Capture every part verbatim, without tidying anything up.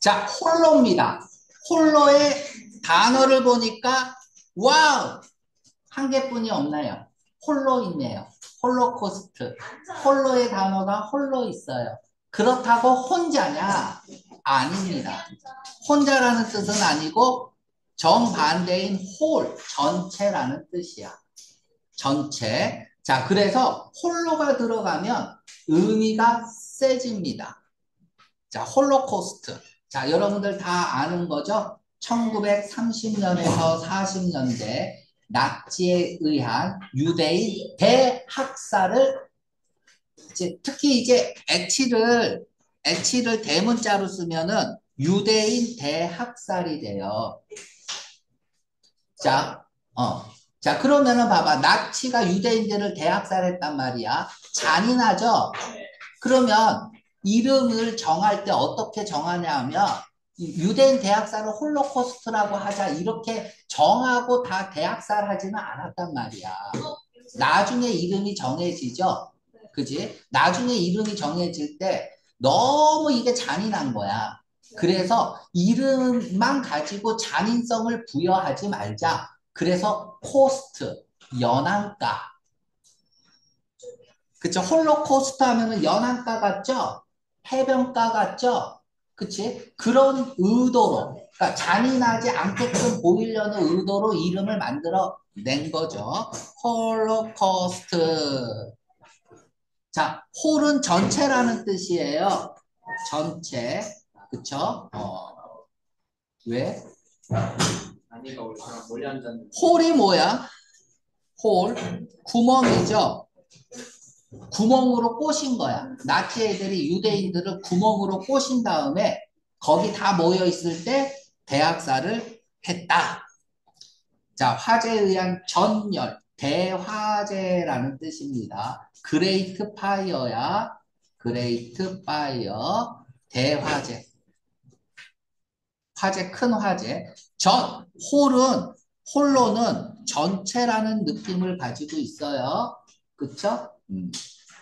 자, 홀로입니다. 홀로의 단어를 보니까 와우! 한 개뿐이 없나요? 홀로 있네요. 홀로코스트. 홀로의 단어가 홀로 있어요. 그렇다고 혼자냐? 아닙니다. 혼자라는 뜻은 아니고 정반대인 홀, 전체라는 뜻이야. 전체. 자, 그래서 홀로가 들어가면 의미가 세집니다. 자, 홀로코스트. 자, 여러분들 다 아는 거죠? 천구백삼십 년에서 사십 년대 나치에 의한 유대인 대학살을 이제 특히 이제 액치를 액치를 대문자로 쓰면은 유대인 대학살이 돼요. 자, 어. 자, 그러면은 봐봐. 나치가 유대인들을 대학살했단 말이야. 잔인하죠? 그러면 이름을 정할 때 어떻게 정하냐 하면 유대인 대학살을 홀로코스트라고 하자 이렇게 정하고 다 대학살하지는 않았단 말이야. 나중에 이름이 정해지죠. 그지? 나중에 이름이 정해질 때 너무 이게 잔인한 거야. 그래서 이름만 가지고 잔인성을 부여하지 말자. 그래서 코스트, 연안가. 그쵸? 홀로코스트 하면은 연안가 같죠? 해변가 같죠? 그치? 그런 의도로, 그러니까 잔인하지 않게끔 보이려는 의도로 이름을 만들어 낸 거죠. 홀로코스트. 자, 홀은 전체라는 뜻이에요. 전체. 그쵸? 어, 왜? 아니가 우리 사람 멀리 앉았는데. 홀이 뭐야? 홀. 구멍이죠? 구멍으로 꼬신 거야. 나치 애들이 유대인들을 구멍으로 꼬신 다음에 거기 다 모여 있을 때 대학살을 했다. 자, 화재에 의한 전열, 대화재라는 뜻입니다. 그레이트 파이어야. 그레이트 파이어, 대화재. 화재, 큰 화재. 전, 홀은, 홀로는 전체라는 느낌을 가지고 있어요. 그쵸? 음.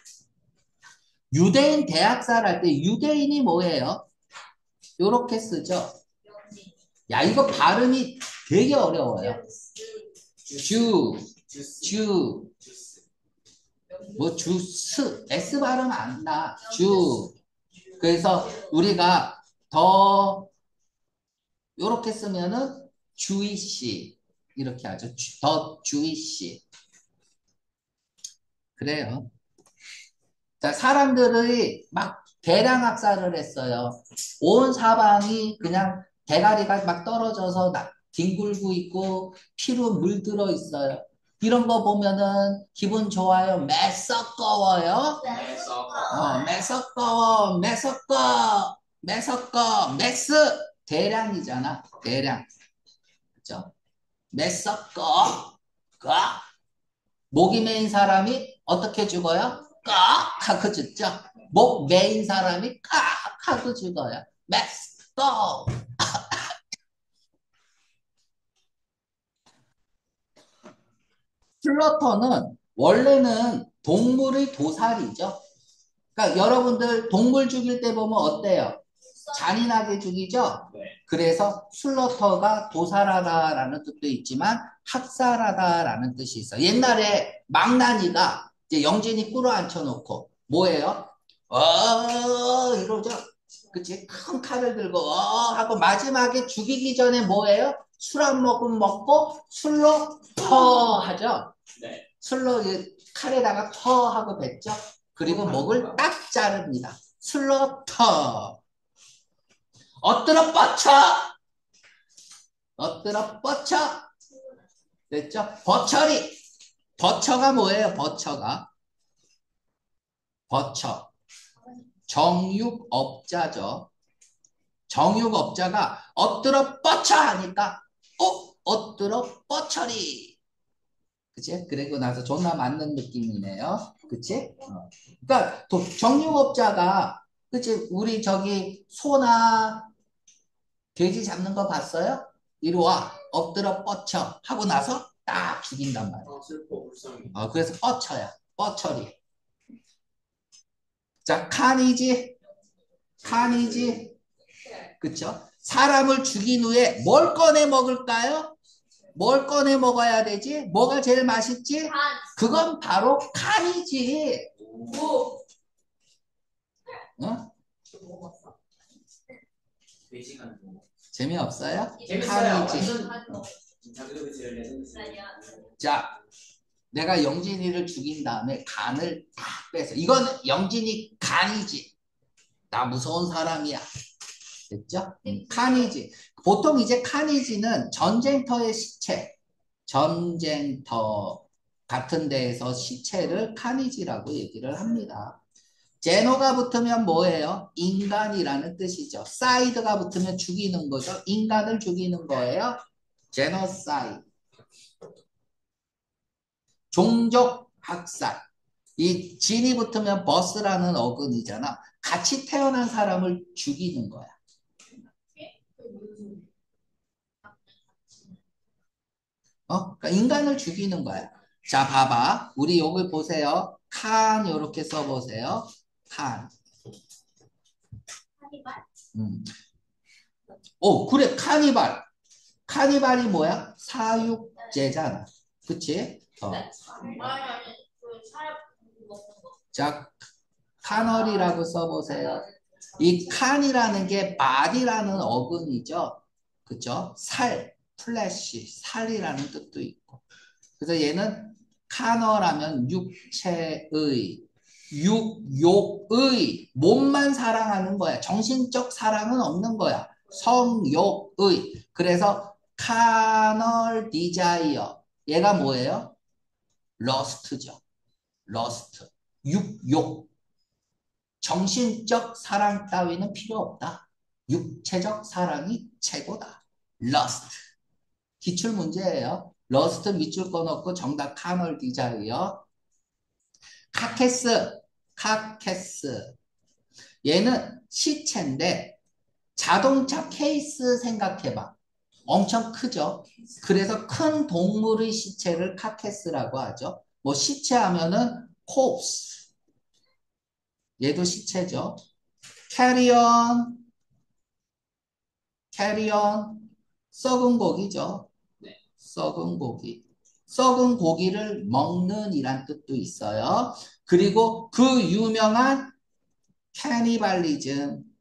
유대인 대학살 할 때 유대인이 뭐예요? 요렇게 쓰죠. 야, 이거 발음이 되게 어려워요. 주, 주, 뭐 주스, S 발음 안 나. 주. 그래서 우리가 더 요렇게 쓰면은 주이시 이렇게 하죠. 주- 더 주이시. 그래요. 자, 사람들이 막 대량 학살을 했어요. 온 사방이 그냥 대가리가 막 떨어져서 나, 뒹굴고 있고 피로 물들어 있어요. 이런 거 보면은 기분 좋아요. 매서꺼워요. 어, 매서꺼워, 매서꺼, 매서꺼, 매스 대량이잖아. 대량. 그죠? 매서꺼, 꺼. 목이 메인 사람이 어떻게 죽어요? 깍 하고 죽죠. 목 메인 사람이 깍 하고 죽어요. Let's go. 플러터는 원래는 동물의 도살이죠. 그러니까 여러분들 동물 죽일 때 보면 어때요? 잔인하게 죽이죠? 네. 그래서 슬러터가 도살하다라는 뜻도 있지만 학살하다라는 뜻이 있어. 옛날에 망나니가 이제 영진이 끌어앉혀 놓고 뭐예요? 어 이러죠. 그치? 큰 칼을 들고 어 하고 마지막에 죽이기 전에 뭐예요? 술 한 모금 먹고 술로 터 하죠. 네. 술로 칼에다가 터 하고 뱉죠. 그리고 목을 딱 자릅니다. 술로 터. 엎드려 뻗쳐! 엎드려 뻗쳐! 됐죠? 버처리! 버처가 뭐예요? 버처가. 버처. 정육업자죠. 정육업자가 엎드려 뻗쳐 하니까 어? 엎드려 뻗쳐리. 그치? 그리고 나서 존나 맞는 느낌이네요. 그치? 어. 그러니까 도- 정육업자가 그치? 우리 저기 소나 돼지 잡는 거 봤어요? 이리 와. 엎드려 뻗쳐. 하고 나서 딱 죽인단 말이야. 아, 슬퍼, 불쌍해. 어, 그래서 뻗쳐야. 뻗쳐리. 자, 칸이지. 칸이지. 그쵸? 사람을 죽인 후에 뭘 꺼내 먹을까요? 뭘 꺼내 먹어야 되지? 뭐가 제일 맛있지? 간. 그건 바로 칸이지. 오. 어? 먹었어? 돼지간 뭐. 재미없어요? 재밌어요. 칸이지. 완전 자기도 제일 레전드. 아니야. 자, 내가 영진이를 죽인 다음에 간을 딱 빼서 이건 영진이 간이지. 나 무서운 사람이야. 됐죠? 음, 칸이지. 보통 이제 칸이지는 전쟁터의 시체, 전쟁터 같은 데에서 시체를 칸이지라고 얘기를 합니다. 제노가 붙으면 뭐예요? 인간이라는 뜻이죠. 사이드가 붙으면 죽이는 거죠. 인간을 죽이는 거예요. 제노사이드. 종족 학살. 이 진이 붙으면 버스라는 어근이잖아. 같이 태어난 사람을 죽이는 거야. 어? 그러니까 인간을 죽이는 거야. 자, 봐봐. 우리 여기 보세요. 칸 이렇게 써보세요. 칸. 카니발? 음. 오, 그래. 카니발. 카니발이 뭐야? 사육제잖아. 그치? 어. 아니 아니 그 사람 먹는 거. 자, 카널이라고 써보세요. 이 칸이라는 게 body라는 어근이죠. 그쵸? 살, 플래시, 살이라는 뜻도 있고. 그래서 얘는 카너라면 육체의, 육욕의, 몸만 사랑하는 거야. 정신적 사랑은 없는 거야. 성욕의. 그래서 카널 디자이어. 얘가 뭐예요? 러스트죠. 러스트. 육욕. 정신적 사랑 따위는 필요 없다. 육체적 사랑이 최고다. 러스트. 기출 문제예요. 러스트 밑줄 거 넣고 정답 카널 디자이어. 카케스. 카케스. 얘는 시체인데 자동차 케이스 생각해봐. 엄청 크죠. 그래서 큰 동물의 시체를 카케스라고 하죠. 뭐 시체 하면은 콥스. 얘도 시체죠. 캐리온. 캐리온. 썩은 고기죠. 썩은 고기. 썩은 고기를 먹는 이란 뜻도 있어요. 그리고 그 유명한 캐니발리즘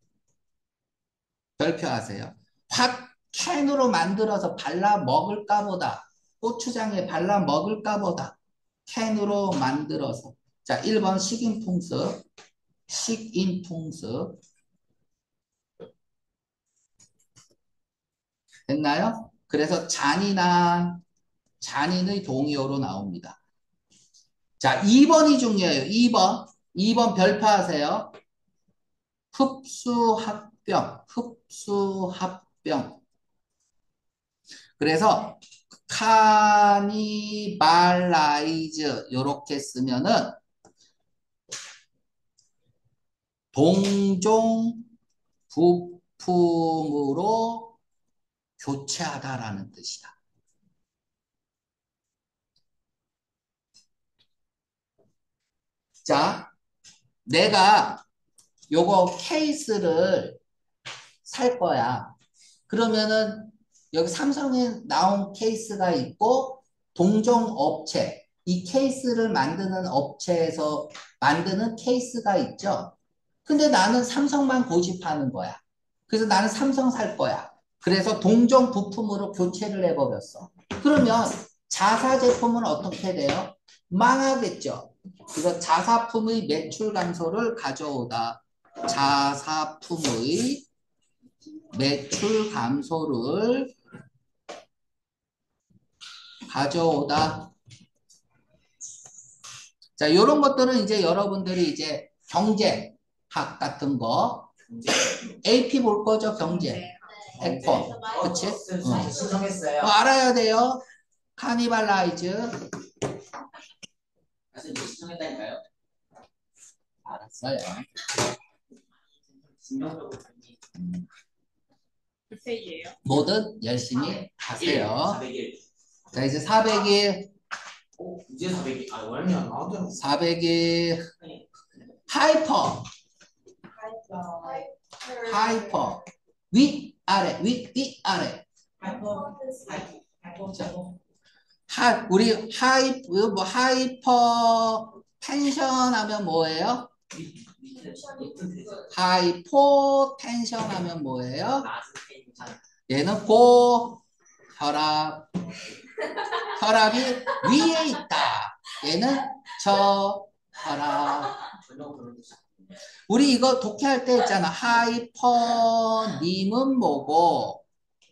별표하세요. 확 캔으로 만들어서 발라 먹을까 보다. 고추장에 발라 먹을까 보다. 캔으로 만들어서. 자, 일 번 식인풍습. 식인풍습. 됐나요? 그래서 잔인한, 잔인의 동의어로 나옵니다. 자, 이 번이 중요해요. 이 번. 이 번 별표하세요. 흡수합병. 흡수합병. 그래서 카니발라이즈 이렇게 쓰면은 동종 부품으로 교체하다라는 뜻이다. 자, 내가 요거 케이스를 살 거야. 그러면은 여기 삼성에 나온 케이스가 있고 동종 업체, 이 케이스를 만드는 업체에서 만드는 케이스가 있죠. 근데 나는 삼성만 고집하는 거야. 그래서 나는 삼성 살 거야. 그래서 동종 부품으로 교체를 해버렸어. 그러면 자사 제품은 어떻게 돼요? 망하겠죠. 그래서 자사품의 매출 감소를 가져오다. 자사품의 매출 감소를 가져오다. 자, 이런 것들은 이제 여러분들이 이제 경제학 같은 거 에이피 볼 거죠, 경제. 백퍼. 그치? 응. 신청했어요. 어, 알아야 돼요. 카니발라이즈. 사실 신청했다니까요. 알았어요. 진명적으로 음. 불페이예요. 뭐든 열심히 하세요. 사백 일. 자, 이제 사백 일. 오, 이제 사백 일. 아, 월미 안 나오더라고. 사백 일. 하이퍼. 하이퍼. 위, 아래, 위, 위, 아래. 하이퍼 하이퍼 하이퍼 자. 하이퍼 하, 우리 하이, 뭐, 하이퍼 텐션 하면 뭐예요? 하이포 텐션 하면 뭐예요? 낮은 텐션 얘는 고, 혈압. 혈압이 위에 있다. 얘는 저, 혈압. 전혀 그런 뜻이 우리 이거 독해할 때 있잖아. 하이퍼님은 뭐고,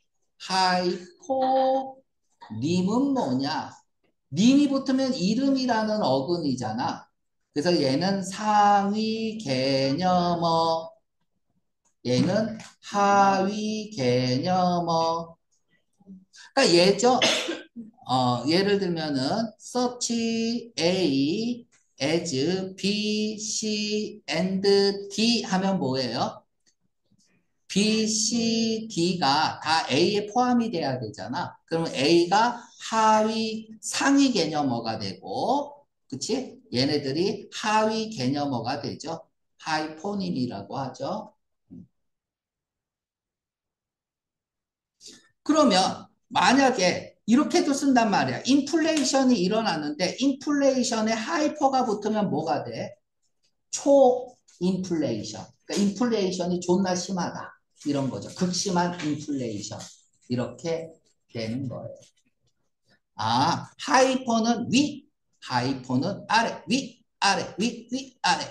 하이포님은 뭐냐? 님이 붙으면 이름이라는 어근이잖아. 그래서 얘는 상위 개념어, 얘는 하위 개념어. 그러니까 얘죠. 어, 예를 들면은 search A as B, C, and D 하면 뭐예요? B, C, D가 다 A에 포함이 돼야 되잖아. 그러면 A가 하위, 상위 개념어가 되고, 그치? 얘네들이 하위 개념어가 되죠. 하이포님이라고 하죠. 그러면 만약에 이렇게도 쓴단 말이야. 인플레이션이 일어나는데 인플레이션에 하이퍼가 붙으면 뭐가 돼? 초인플레이션. 그러니까 인플레이션이 존나 심하다. 이런 거죠. 극심한 인플레이션. 이렇게 되는 거예요. 아, 하이퍼는 위, 하이퍼는 아래, 위, 아래, 위, 위, 아래.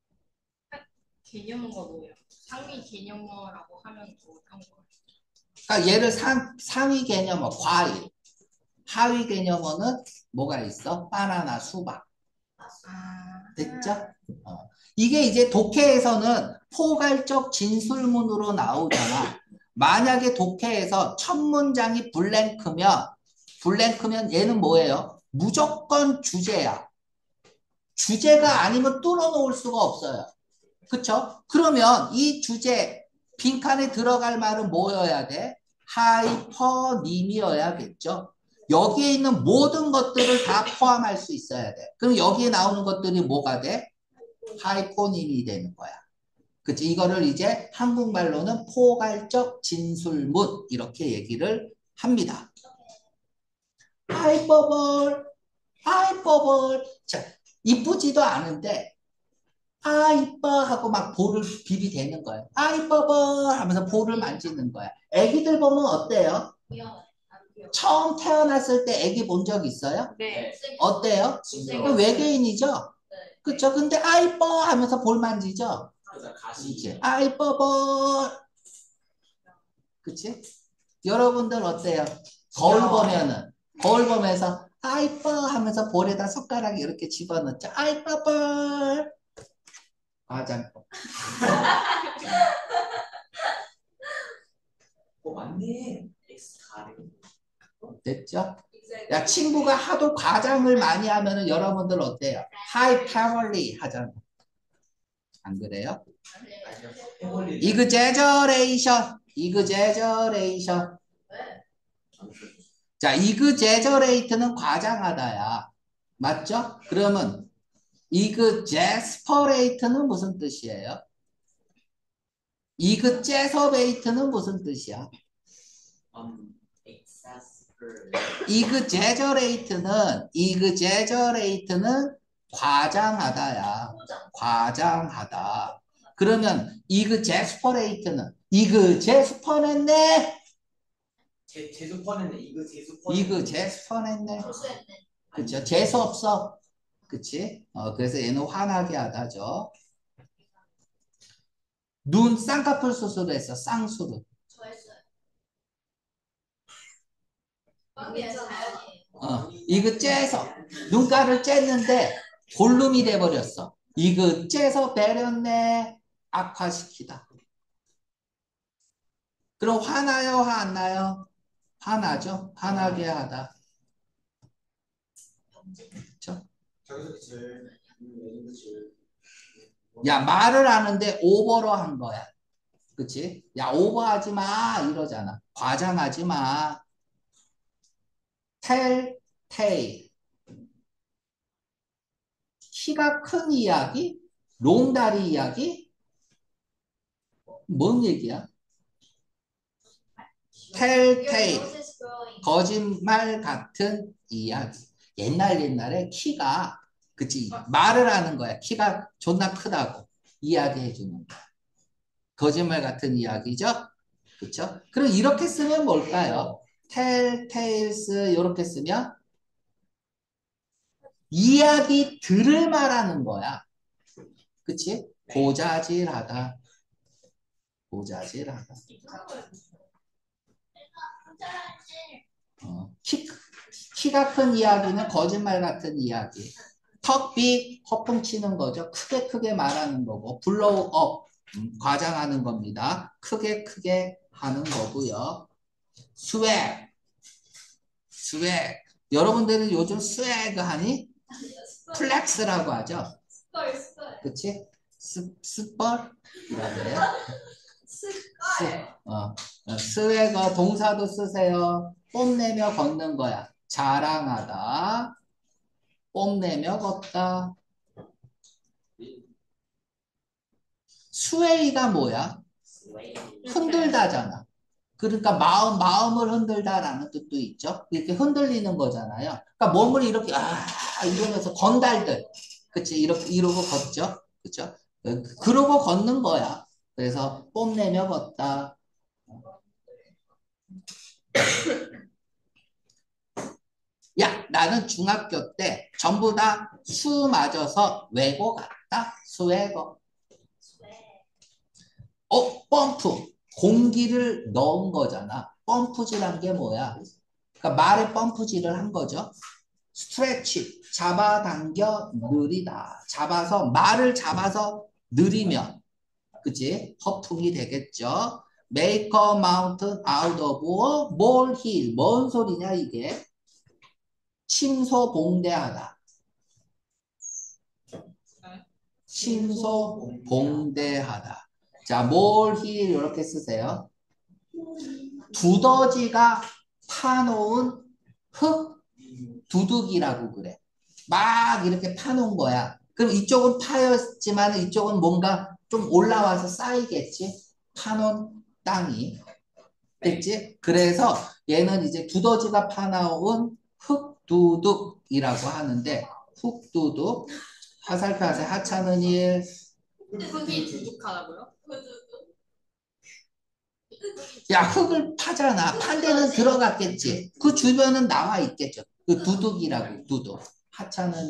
개념어가 뭐예요? 상위 개념어라고 하면 또 어떤 거예요? 그러니까 얘를 상, 상위 개념어, 과일. 하위 개념어는 뭐가 있어? 바나나, 수박. 아, 됐죠? 어. 이게 이제 독해에서는 포괄적 진술문으로 나오잖아. 만약에 독해에서 첫 문장이 블랭크면, 블랭크면 얘는 뭐예요? 무조건 주제야. 주제가 아니면 뚫어놓을 수가 없어요. 그쵸? 그러면 이 주제, 빈칸에 들어갈 말은 뭐여야 돼? 하이퍼님이어야겠죠? 여기에 있는 모든 것들을 다 포함할 수 있어야 돼. 그럼 여기에 나오는 것들이 뭐가 돼? 하이포님이 되는 거야. 그치? 이거를 이제 한국말로는 포괄적 진술문 이렇게 얘기를 합니다. 하이퍼볼, 하이퍼볼. 자, 이쁘지도 않은데 아 이뻐 하고 막 볼을 비비대는 거예요. 아 이뻐볼 하면서 볼을 만지는 거야. 애기들 보면 어때요? 귀여워요. 안 귀여워. 처음 태어났을 때 애기 본 적 있어요? 네. 어때요? 징그러워 외계인이죠? 네. 그쵸? 근데 아 이뻐 하면서 볼 만지죠? 그래서 가시 이제 아 이뻐 볼. 그치? 여러분들 어때요? 거울 보면은 거울 보면서 아 이뻐 하면서 볼에다 손가락 이렇게 집어넣죠. 아 이뻐 볼. 화장품. 어 맞네 X 가능 됐죠? 야, 친구가 하도 과장을 많이 하면은 여러분들 어때요? 하이 패밀리 하잖아. 안 그래요? 해볼일 이그제저레이션, 이그제저레이션. 자, 이그제저레이트는 과장하다야. 맞죠? 그러면 이그제스퍼레이트는 무슨 뜻이에요? 이그제서베이트는 무슨 뜻이야? um exasperate 이그제저레이트는 이그제저레이트는 과장하다야. 포장. 과장하다. 그러면 이그제스퍼레이트는 이그제스퍼냈네. 제 제수퍼는 이거 제수퍼 이그제스퍼냈네. 조수했네. 그쵸? 재수 없어. 그치? 어, 그래서 얘는 화나게 하다죠. 눈 쌍꺼풀 수술했어. 쌍수를. 저 했어요. 뻥이야, 자연이에요. 어, 이거 째서 눈가를 쬐는데 볼륨이 돼버렸어. 이거 째서 배렸네. 악화시키다. 그럼 화나요? 화 안 나요? 화나죠? 화나게 하다. 그쵸? 자기소개 제일 레전드 제일 야, 말을 하는데 오버로 한 거야. 그치? 야, 오버하지 마. 이러잖아. 과장하지 마. 텔, 테일. 키가 큰 이야기? 롱다리 이야기? 뭔 얘기야? tell Your tale. nose is growing. 거짓말 같은 이야기. 옛날 옛날에 키가 그치 말을 하는 거야. 키가 존나 크다고 이야기해 주는 거야. 거짓말 같은 이야기죠. 그쵸? 그럼 이렇게 쓰면 뭘까요? tell tales 이렇게 쓰면 이야기 들을 말하는 거야. 그치? 고자질하다. 고자질하다. 어, 키, 키가 큰 이야기는 거짓말 같은 이야기. 턱비 허풍 치는 거죠. 크게 크게 말하는 거고. 블로우 업 음, 과장하는 겁니다. 크게 크게 하는 거고요. 스웩 스웩 여러분들은 요즘 스웩 하니? 플렉스라고 하죠. 스컬 스컬. 그치? 스, 스펄? 이라고 해요. 스컬. 어, 어, 스웨거 동사도 쓰세요. 뽐내며 걷는 거야. 자랑하다. 뽐내며 걷다. 스웨이가 뭐야? 흔들다잖아. 그러니까 마음, 마음을 흔들다라는 뜻도 있죠. 이렇게 흔들리는 거잖아요. 그러니까 몸을 이렇게, 아, 이러면서 건달들. 그치? 이렇게, 이러고 걷죠. 그쵸? 그러고 걷는 거야. 그래서 뽐내며 걷다. 야, 나는 중학교 때 전부 다 수 맞아서 외고 갔다. 수외고. 어, 펌프. 공기를 넣은 거잖아. 펌프질한 게 뭐야? 그러니까 말에 펌프질을 한 거죠. 스트레치. 잡아당겨 느리다. 잡아서, 말을 잡아서 느리면. 그치? 허풍이 되겠죠. Make a mountain out of a molehill. 뭔 소리냐, 이게? 침소봉대하다. 침소봉대하다. 자, molehill 이렇게 쓰세요. 두더지가 파놓은 흙 두둑이라고 그래. 막 이렇게 파놓은 거야. 그럼 이쪽은 파였지만 이쪽은 뭔가 좀 올라와서 쌓이겠지? 파놓은 땅이. 됐지? 그래서 얘는 이제 두더지가 파나온 흙두둑이라고 하는데 흙두둑 화살표 하세요. 하찮은 일. 흙이 두둑하다고요? 야, 흙을 파잖아. 판 데는 들어갔겠지. 그 주변은 나와 있겠죠. 그 두둑이라고 두둑. 하찮은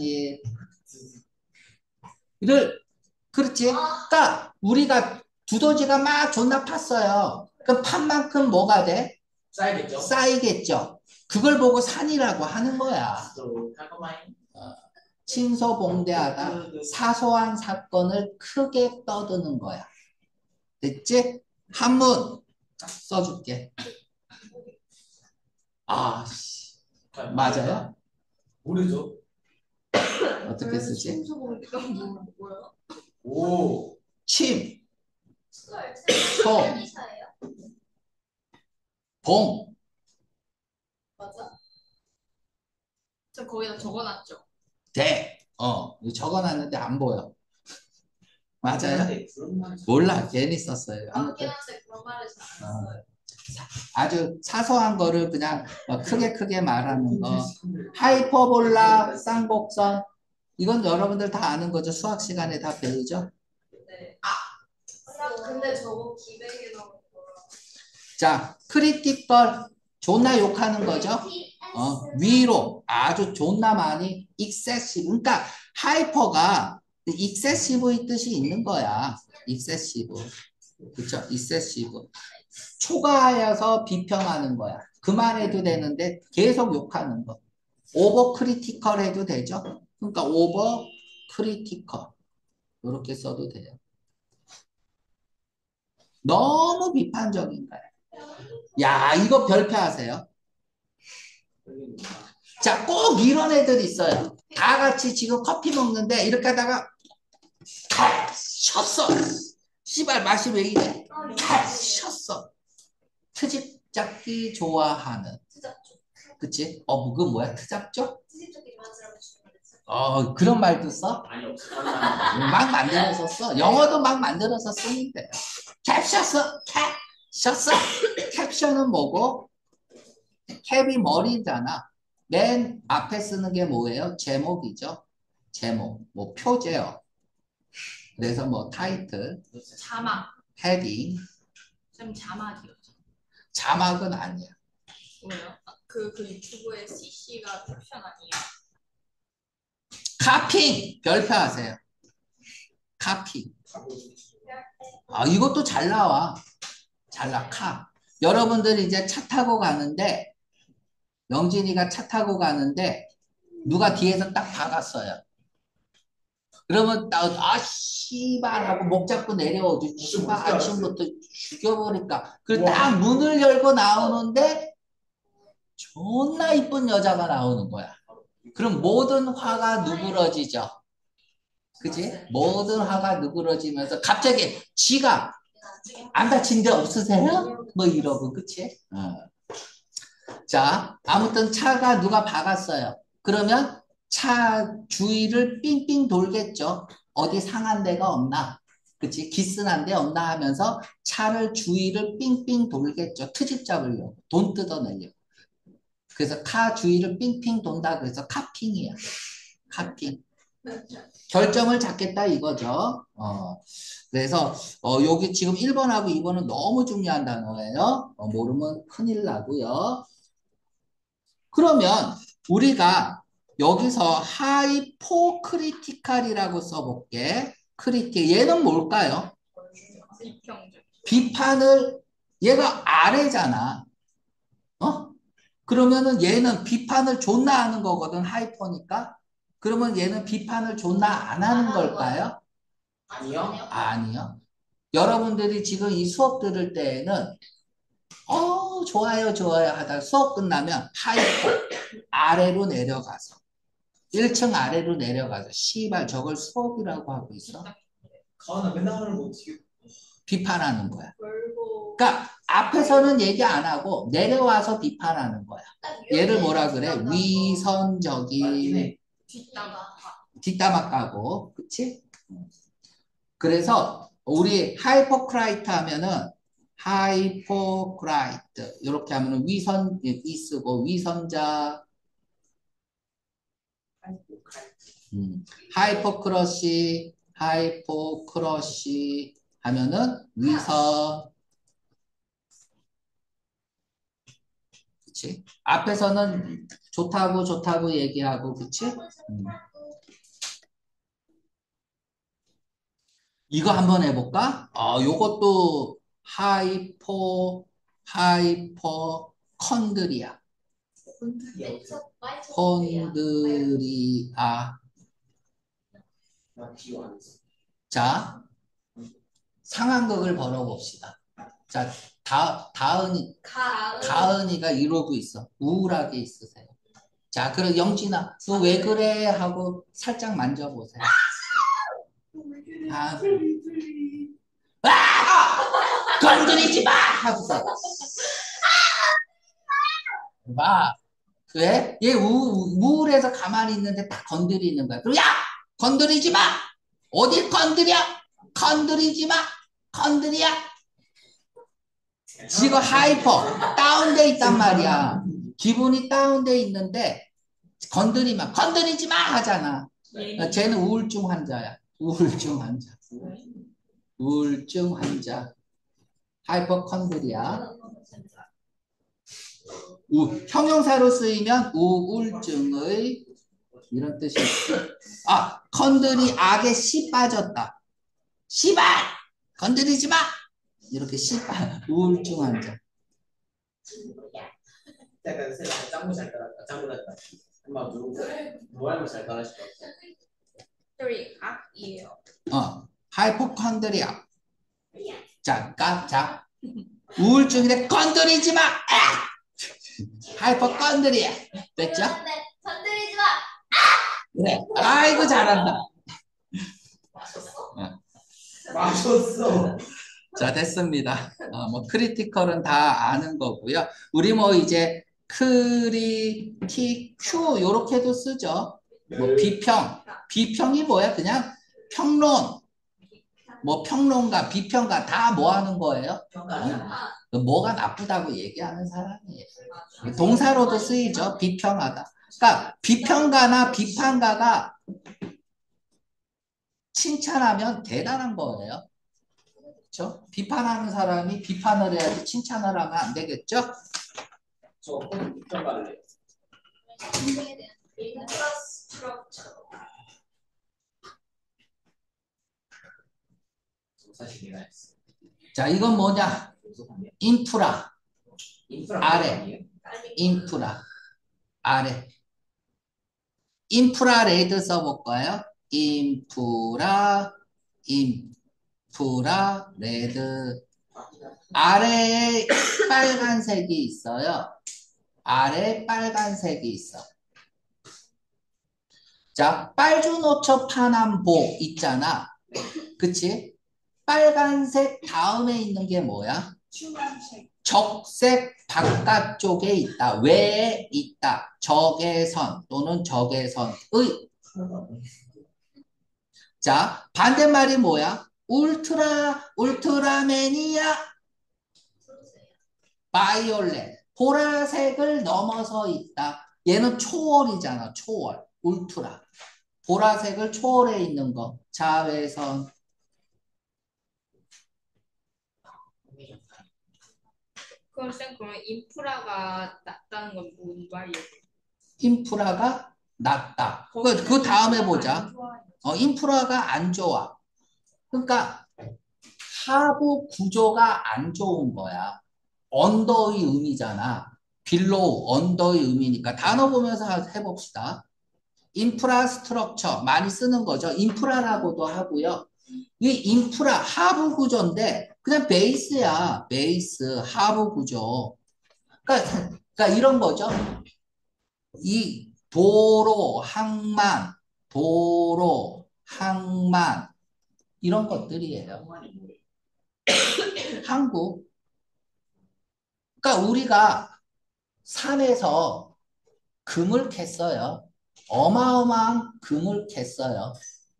일을 그렇지? 그러니까 우리가 두더지가 막 존나 팠어요. 그럼 판 만큼 뭐가 돼? 쌓이겠죠? 쌓이겠죠. 그걸 보고 산이라고 하는 거야. 또 깔끔하게. 어, 침소봉대하다. 사소한 사건을 크게 떠드는 거야. 됐지? 한문 써줄게. 아, 씨. 맞아요? 모르죠? 어떻게 쓰지? 침소봉대가 뭐야? 오. 침, 스컬. 소, 편의사예요? 봉. 맞아? 저 거기다 적어놨죠. 대. 어, 적어놨는데 안 보여. 맞아요? 근데 그런 말 몰라, 괜히 썼어요. 맞긴 아무튼 한데 그런 말을 잘 어, 안 써요. 아주 사소한 거를 그냥 어, 크게 크게 말하는 거. 하이퍼볼라, 쌍곡선. 이건 여러분들 다 아는 거죠. 수학 시간에 다 배우죠. 네. 아! 근데 저거 기백에 나온 거라. 자, 크리티컬. 존나 욕하는 거죠. 어, 위로 아주 존나 많이 excessive. 그러니까 하이퍼가 excessive의 뜻이 있는 거야. excessive. 그렇죠? excessive. 초과하여서 비평하는 거야. 그만해도 되는데 계속 욕하는 거. 오버 크리티컬 해도 되죠? 그러니까 오버 크리티컬. 이렇게 써도 돼요. 너무 비판적인 거야. 야, 이거 별표하세요. 자, 꼭 이런 애들 있어요. 다 같이 지금 커피 먹는데 이렇게 하다가 다 쉬었어. 씨발 맛이 왜 이래? 다 쉬었어. 트집 잡기 좋아하는. 트잡죠. 그치? 어, 그거 뭐야? 트잡죠? 트집 잡기 좋아하는 주는 어, 그런 말도 써? 아니 없어. 막 만들어서 써. 영어도 막 만들어서 쓰는데. 캡 쉬었어. 캡 쉬었어. 캡션은 뭐고? 캡이 머리잖아. 맨 앞에 쓰는 게 뭐예요? 제목이죠. 제목. 뭐 표제요. 그래서 뭐 타이틀, 자막. 헤딩, 좀 자막이요. 자막은 아니야. 뭐예요? 그, 그 유튜브에 씨씨가 캡션 아니에요? 카핑! 별표하세요. 카핑. 아, 이것도 잘 나와. 잘 나, 카. 여러분들 이제 차 타고 가는데, 영진이가 차 타고 가는데, 누가 뒤에서 딱 박았어요. 그러면, 나, 아, 씨발 하고 목 잡고 내려오죠. 씨발 아침부터 죽여버릴까. 그리고 딱 문을 열고 나오는데, 존나 이쁜 여자가 나오는 거야. 그럼 모든 화가 누그러지죠. 그지? 모든 화가 누그러지면서 갑자기 지가 안 다친 데 없으세요? 뭐 이러고, 그치? 어. 자, 아무튼 차가 누가 박았어요. 그러면 차 주위를 삥삥 돌겠죠. 어디 상한 데가 없나? 그치? 기스난 데 없나 하면서 차를 주위를 삥삥 돌겠죠. 트집 잡으려고. 돈 뜯어내려고. 그래서 카 주위를 삥삥 돈다. 그래서 카핑이야. 카핑. 결정을 잡겠다 이거죠. 어, 그래서 어, 여기 지금 일 번하고 이 번은 너무 중요한 단어예요. 어, 모르면 큰일 나고요. 그러면 우리가 여기서 하이포크리티칼이라고 써볼게. 크리티 얘는 뭘까요? 비평적. 비판을 얘가 아래잖아. 어? 그러면은 얘는 비판을 존나 하는 거거든. 하이퍼니까. 그러면 얘는 비판을 존나 안 하는 걸까요? 아니요. 아니요. 여러분들이 지금 이 수업 들을 때에는 어 좋아요 좋아요 하다가 수업 끝나면 하이퍼 아래로 내려가서 일 층 아래로 내려가서 씨발 저걸 수업이라고 하고 있어? 가은아 맨날 하는 거 어떻게 비판하는 거야. 멀고. 그러니까 앞에서는 얘기 안 하고 내려와서 비판하는 거야. 얘를 뭐라 그래? 위선적인 뒷담화. 뒷담화 까고 그치? 그래서 우리 하이포크라이트 하면은 하이포크라이트 이렇게 하면은 위선 이 쓰고 위선자 음, 하이포크러시 하이포크러시 하면은 위선 그치? 앞에서는 좋다고 좋다고 얘기하고 그치? 음. 이거 한번 해볼까? 아, 요것도 하이포 하이포 컨드리아 콘드리아 나 기억 안 했어. 자 상황극을 벌어봅시다. 자 다, 다은이 가. 다은이가 이러고 있어. 우울하게 있으세요. 자 그럼 영진아 너 왜 그래 하고 살짝 만져보세요. 아, 아! 건드리지 마! 하고서 봐. 왜? 얘 우, 우울해서 가만히 있는데 딱 건드리는 거야. 그럼 야! 건드리지 마! 어딜 건드려? 건드리지 마! 건드려! 지금 하이퍼, 다운돼 있단 말이야. 기분이 다운돼 있는데 건드리면 건드리지 마! 하잖아. 쟤는 우울증 환자야. 우울증 환자. 우울증 환자. 하이퍼컨드리아. 우, 형용사로 쓰이면 우울증의 이런 뜻이 있어. 아, 컨드리 악에 씨 빠졌다. 씨발! 건드리지 마! 이렇게 씨 빠, 우울증 환자. 약간 쌤 짱구 잘 따랐다. 짱구 잘 따랐다. 엄마 누구 뭐 하면 잘 따라하실 것 같아. 이 악이에요. 어, 하이포컨드리아. 자, 까, 자. 우울증인데 건드리지 마! 아! 하이포컨드리아. 됐죠? 건드리지 마. 그래. 아이고, 잘한다. 마셨어. 자, 됐습니다. 어, 뭐, 크리티컬은 다 아는 거고요. 우리 뭐, 이제, 크리티큐, 요렇게도 쓰죠. 뭐, 비평. 비평이 뭐야? 그냥 평론. 뭐 평론가, 비평가 다 뭐 하는 거예요? 평가하잖아. 어? 뭐가 나쁘다고 얘기하는 사람이에요. 동사로도 쓰이죠. 비평하다. 그러니까 비평가나 비판가가 칭찬하면 대단한 거예요. 그렇죠? 비판하는 사람이 비판을 해야지 칭찬을 하면 안 되겠죠? 저꼭 평가를 해. 인프라스트럭처. 사실 내가 했어. 자, 이건 뭐냐? 인프라. 인프라 아래. 인프라. 아래. 인프라 레드 써볼까요? 인프라, 인프라 레드. 아래에 빨간색이 있어요. 아래 빨간색이 있어. 자, 빨주노초 파남보 있잖아. 그치? 빨간색 다음에 있는 게 뭐야? 주황색. 적색 바깥쪽에 있다. 외에 있다. 적외선 또는 적외선의. 자, 반대말이 뭐야? 울트라, 울트라매니아, 바이올렛. 보라색을 넘어서 있다. 얘는 초월이잖아. 초월. 울트라. 보라색을 초월해 있는 거. 자외선. 그럼 쌤 그러면 인프라가 낮다는 건 뭔 말이에요? 인프라가 낮다. 그, 그 다음에 보자. 어, 인프라가 안 좋아. 그러니까 하부 구조가 안 좋은 거야. 언더의 의미잖아. 빌로우, 언더의 의미니까 단어 보면서 해봅시다. 인프라스트럭처 많이 쓰는 거죠. 인프라라고도 하고요. 이 인프라 하부 구조인데 그냥 베이스야. 베이스 하부 구조. 그러니까, 그러니까 이런 거죠. 이 도로, 항만, 도로, 항만 이런 것들이에요. 한국. 그러니까 우리가 산에서 금을 캤어요. 어마어마한 금을 캤어요.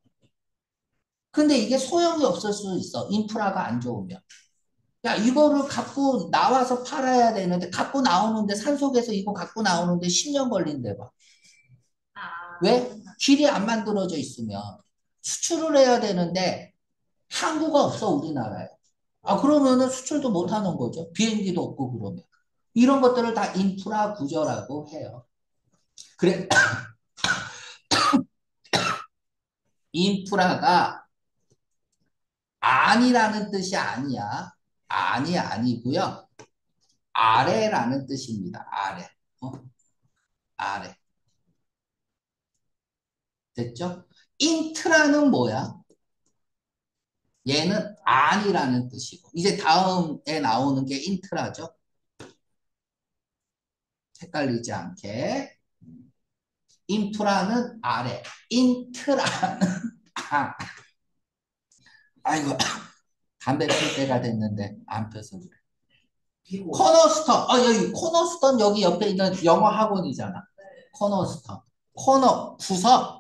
근데 이게 소용이 없을 수 있어. 인프라가 안 좋으면. 야, 이거를 갖고 나와서 팔아야 되는데, 갖고 나오는데, 산속에서 이거 갖고 나오는데 십 년 걸린대 봐. 아, 왜? 길이 안 만들어져 있으면. 수출을 해야 되는데, 항구가 없어, 우리나라에. 아, 그러면은 수출도 못 하는 거죠. 비행기도 없고 그러면. 이런 것들을 다 인프라 구조라고 해요. 그래, 인프라가 아니라는 뜻이 아니야. 아니, 아니고요. 아래라는 뜻입니다. 아래. 어? 아래. 됐죠? 인트라는 뭐야? 얘는 아니라는 뜻이고. 이제 다음에 나오는 게 인트라죠. 헷갈리지 않게. 인프라는 아래. 인트라는 아. 아이고, 담배 필 때가 됐는데 안 펴서 그래. 코너스턴. 아, 여기 코너스턴 여기 옆에 있는 영어 학원이잖아. 코너스턴. 코너, 구석.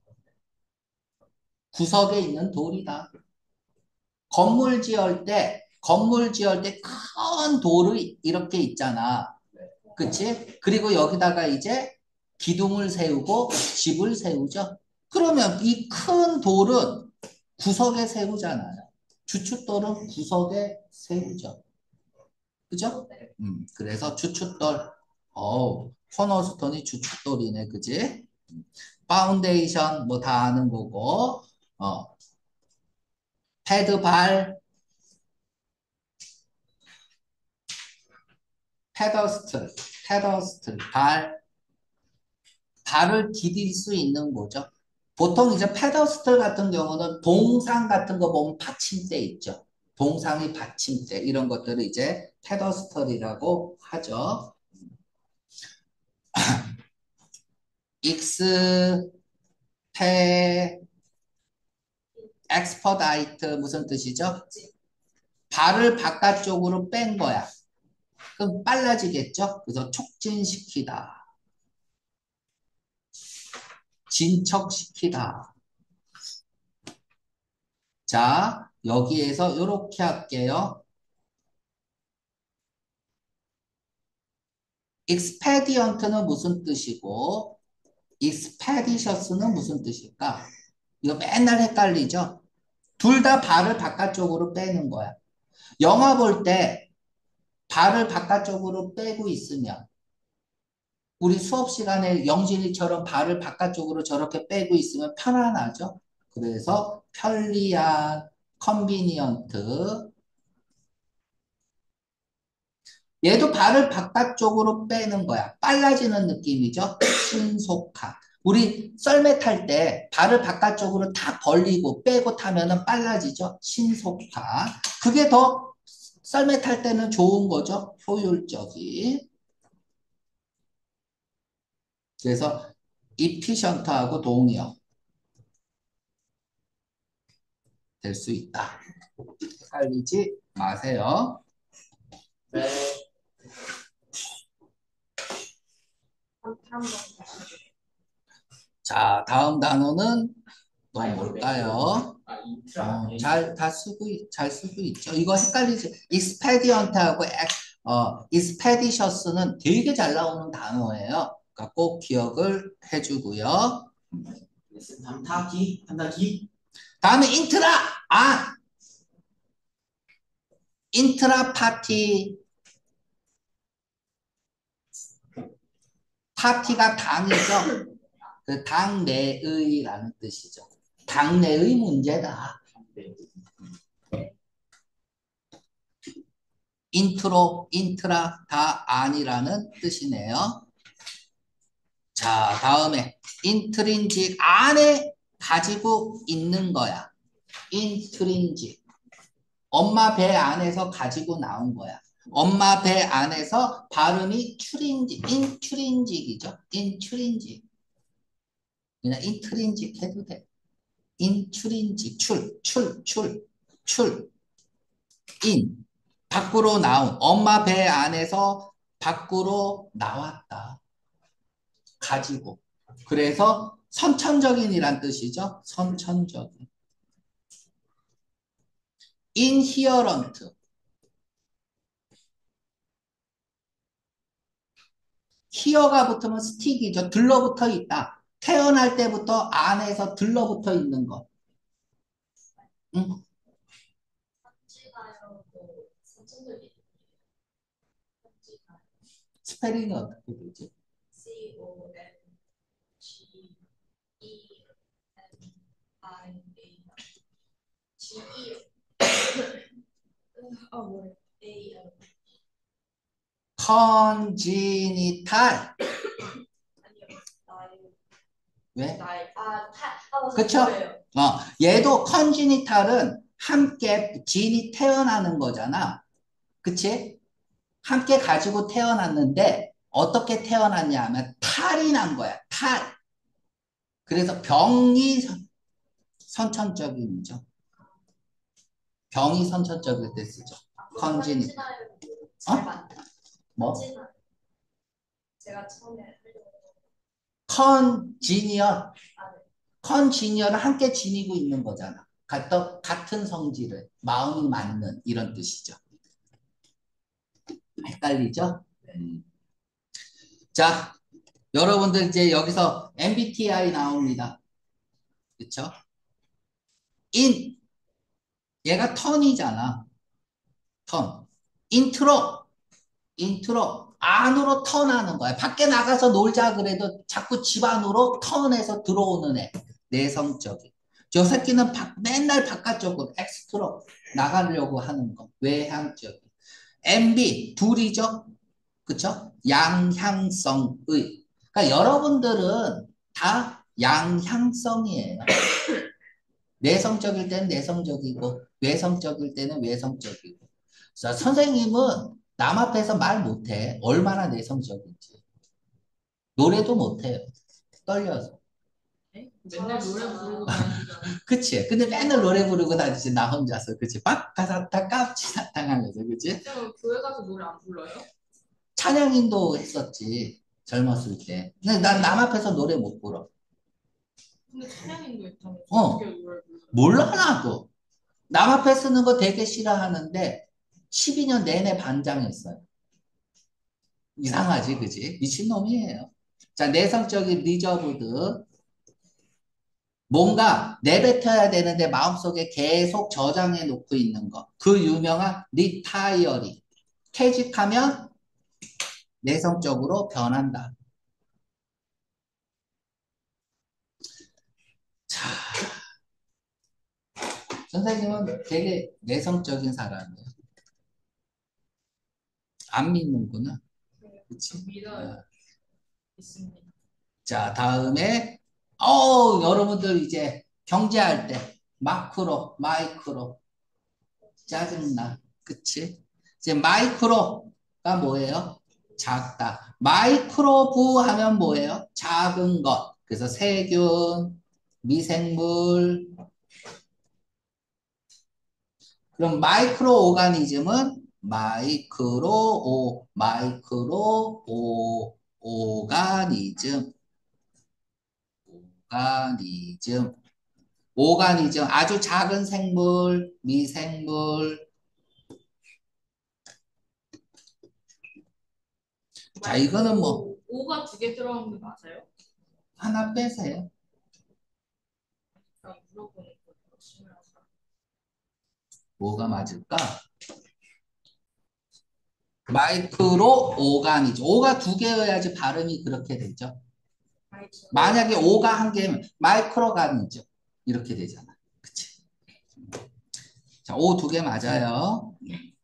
구석에 있는 돌이다. 건물 지을 때, 건물 지을 때 큰 돌이 이렇게 있잖아. 그치? 그리고 여기다가 이제 기둥을 세우고 집을 세우죠. 그러면 이 큰 돌은 구석에 세우잖아요. 주춧돌은 구석에 세우죠. 그죠? 음, 그래서 주춧돌. 어우, 코너스톤이 주춧돌이네. 그지? 파운데이션 뭐 다 아는 거고. 어, 패드 발, 페더스틀, 페더스틀, 발, 발을 디딜 수 있는 거죠. 보통 이제 페더스틀 같은 경우는 동상 같은 거 보면 받침대 있죠. 동상이 받침대 이런 것들을 이제 페더스틀이라고 하죠. 익스, 페, 엑스퍼다이트 무슨 뜻이죠? 발을 바깥쪽으로 뺀 거야. 그럼 빨라지겠죠? 그래서 촉진시키다. 진척시키다. 자, 여기에서 이렇게 할게요. expedient는 무슨 뜻이고 expeditious는 무슨 뜻일까? 이거 맨날 헷갈리죠? 둘 다 발을 바깥쪽으로 빼는 거야. 영화 볼 때 발을 바깥쪽으로 빼고 있으면 우리 수업 시간에 영진이처럼 발을 바깥쪽으로 저렇게 빼고 있으면 편안하죠? 그래서 편리한, 컨비니언트. 얘도 발을 바깥쪽으로 빼는 거야. 빨라지는 느낌이죠? 신속한. 우리 썰매 탈 때 발을 바깥쪽으로 다 벌리고 빼고 타면은 빨라지죠? 신속한. 그게 더 썰매 탈 때는 좋은 거죠? 효율적인. 그래서 efficient하고 동의어 될 수 있다. 헷갈리지 마세요. 네. 한번 자, 다음 단어는 또 뭘까요? 아, 인트라. 어, 잘, 다 쓰고, 있- 잘 쓰고 있죠. 이거 헷갈리지. expedient하고 ex- 어, expeditious는 되게 잘 나오는 단어예요. 그러니까 꼭 기억을 해주고요. 레슨 담타기, 담타기. 다음에 인트라! 아! 인트라 파티. 파티가 당이죠. 그 당내의라는 뜻이죠. 당내의 문제다. 인트로, 인트라 다 아니라는 뜻이네요. 자, 다음에 인트린직 안에 가지고 있는 거야. 인트린직. 엄마 배 안에서 가지고 나온 거야. 엄마 배 안에서 발음이 추린직, 인추린직이죠. 인추린직. 그냥 인트린직 해도 돼. 인추린직, 출, 출, 출, 출, 인. 밖으로 나온, 엄마 배 안에서 밖으로 나왔다. 가지고. 그래서 선천적인이란 뜻이죠. 선천적인. inherent. here가 붙으면 stick이죠. 들러붙어 있다. 태어날 때부터 안에서 들러붙어 있는 것. 응? 삼지가요. 뭐 선천적인 삼지가 스페링이 어떻게 되지? C O N G E N I A G E 아 뭐래? A L congenital. 아니요. 나의 왜? 나의 아탈 아 맞아. 그쵸? 그거예요. 어, 얘도 congenital은 함께 진이 태어나는 거잖아. 그치? 함께 가지고 태어났는데 어떻게 태어났냐 하면 탈이 난 거야. 탈. 그래서 병이 선- 선천적인이죠. 병이 선천적일 때 쓰죠. 컨지니. 잘 어? 맞다. 뭐? 컨지나 제가 처음에 하려고 컨지니어. 아, 네. 컨지니어는 함께 지니고 있는 거잖아. 같은, 같은 성질을 마음이 맞는 이런 뜻이죠. 헷갈리죠? 음. 자, 여러분들 이제 여기서 엠비티아이 나옵니다. 그쵸? 인, 얘가 턴이잖아. 턴. 인트로, 인트로. 안으로 턴하는 거야. 밖에 나가서 놀자 그래도 자꾸 집 안으로 턴해서 들어오는 애. 내성적인. 저 새끼는 바- 맨날 바깥쪽으로 엑스트로 나가려고 하는 거. 외향적인. 엠비, 둘이죠? 그쵸? 양향성의. 그러니까 여러분들은 다 양향성이에요. 내성적일 때는 내성적이고 외성적일 때는 외성적이고. 자, 선생님은 남 앞에서 말 못해. 얼마나 내성적인지. 노래도 못해요. 떨려서. 네? 맨날 노래 부르고 다니잖아. 그치? 근데 맨날 노래 부르고 다니지 나 혼자서. 그치? 빡가사타 깝치사탕하면서. 그치? 그럼 교회 가서 노래 안 불러요? 찬양인도 했었지. 젊었을 때. 근데 난 남 앞에서 노래 못 불어. 근데 찬양인도 있다면서 어. 어떻게 노래 불러? 몰라 나도. 남 앞에 쓰는 거 되게 싫어하는데 십이 년 내내 반장했어요. 이상하지, 그지? 미친놈이에요. 자, 내성적인 리저브드. 뭔가 내뱉어야 되는데 마음속에 계속 저장해 놓고 있는 거. 그 유명한 리타이어리. 퇴직하면 내성적으로 변한다. 자, 선생님은 되게 내성적인 사람이에요. 안 믿는구나. 그치? 믿어요. 어. 있습니다. 자, 다음에, 어 여러분들 이제 경제할 때, 마크로, 마이크로. 짜증나. 그치? 이제 마이크로가 뭐예요? 작다. 마이크로브 하면 뭐예요? 작은 것. 그래서 세균, 미생물. 그럼 마이크로 오가니즘은 마이크로 오, 마이크로 오, 오가니즘. 오가니즘. 오가니즘. 아주 작은 생물, 미생물. 자, 이거는 뭐, 오가 두 개 들어간 게 맞아요? 하나 빼세요. 나 물어보는 거 심해서. 뭐가 맞을까? 마이크로 오가니즘. 오가 두 개여야지 발음이 그렇게 되죠. 만약에 오가 한 개면 마이크로가니즘. 이렇게 되잖아. 그치? 자, 오 두 개 맞아요.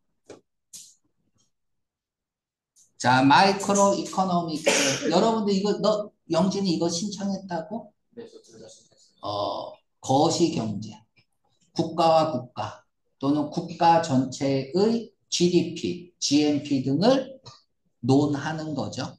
자, 마이크로 이코노믹스. 여러분들 이거, 너, 영진이 이거 신청했다고? 네, 저 둘다 신청했어요. 어, 거시경제. 국가와 국가 또는 국가 전체의 지디피, 지엠피 등을 논하는 거죠.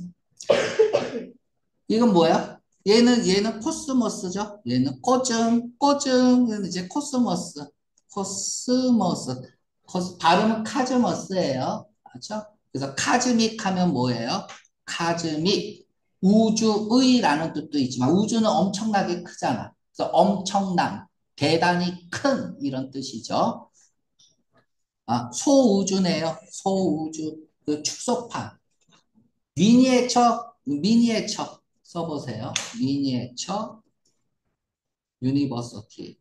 이건 뭐야? 얘는 얘는 코스모스죠. 얘는 꼬증, 꼬증. 얘는 이제 코스모스, 코스모스. 코스, 발음은 카즈머스예요. 맞죠? 그래서 카즈믹 하면 뭐예요? 카즈믹. 우주의라는 뜻도 있지만 우주는 엄청나게 크잖아. 그래서 엄청난, 대단히 큰 이런 뜻이죠. 아, 소우주네요. 소우주. 그 축소판. 미니에처, 미니에처 써보세요. 미니에처 유니버시티.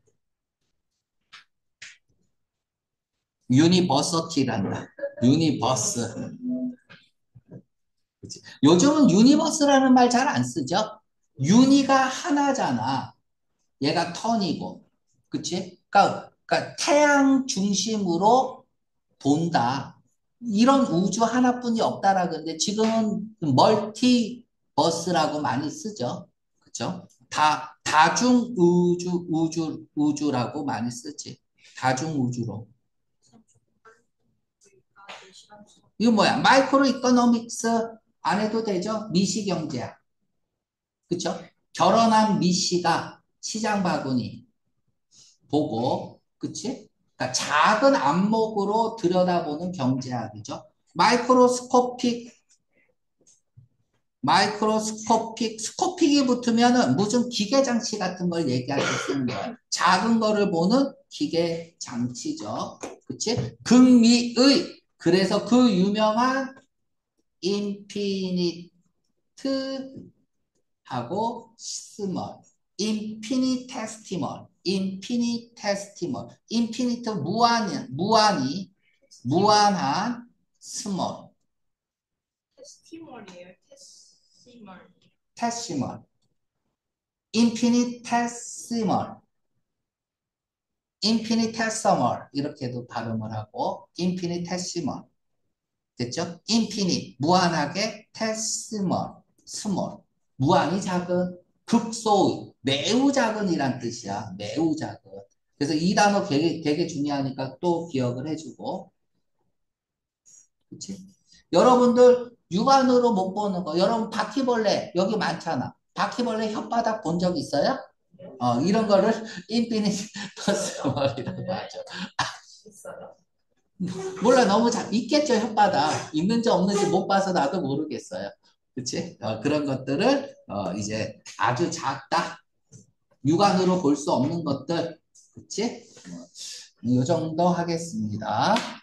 유니버시티란다. 유니버스. 그치? 요즘은 유니버스라는 말 잘 안 쓰죠? 유니가 하나잖아. 얘가 턴이고. 그치? 그러니까, 그러니까 태양 중심으로 본다. 이런 우주 하나뿐이 없다라 근데 지금은 멀티버스라고 많이 쓰죠. 그쵸? 다, 다중 우주, 우주, 우주라고 많이 쓰지. 다중 우주로. 이거 뭐야? 마이크로 이코노믹스 안 해도 되죠? 미시 경제학. 그쵸? 결혼한 미시가 시장 바구니 보고, 그치? 그러니까 작은 안목으로 들여다보는 경제학이죠. 마이크로스코픽, 마이크로스코픽, 스코픽이 붙으면은 무슨 기계 장치 같은 걸 얘기할 때 쓰는 거야. 작은 거를 보는 기계 장치죠. 그치? 극미의. 그래서 그 유명한 인피니트 하고 스몰, 인피니테스티멀, 인피니테스티멀, 인피니트 무한, 무한이, 무한한 스몰, 테스티멀이에요. 테스티멀. 테시멀, 인피니테시멀, 인피니테서멀 이렇게도 발음을 하고 인피니테시멀 됐죠? 인피니 무한하게 테스멀, 스몰 무한히 작은 극소의 매우 작은이란 뜻이야. 매우 작은. 그래서 이 단어 되게, 되게 중요하니까 또 기억을 해주고. 그치? 여러분들 육안으로 못 보는 거. 여러분 바퀴벌레 여기 많잖아. 바퀴벌레 혓바닥 본 적 있어요? 어, 이런 거를 인피니트 퍼스널이라고 하죠. 있어요. 몰라, 너무 잘, 있겠죠, 혓바닥. 있는지 없는지 못 봐서 나도 모르겠어요. 그치? 어, 그런 것들을, 어, 이제 아주 작다. 육안으로 볼 수 없는 것들. 그치? 뭐, 이 정도 하겠습니다.